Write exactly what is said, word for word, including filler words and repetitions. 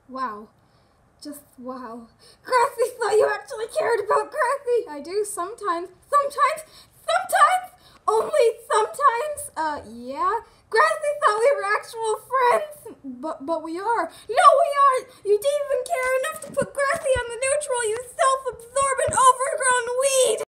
Wow. Just wow. Grassy thought you actually cared about Grassy. I do sometimes. Sometimes. Sometimes. Only sometimes. Uh, yeah. Grassy thought we were actual friends. But, but we are. No, we aren't. You didn't even care enough to put Grassy on the neutral, you self-absorbent, overgrown weed.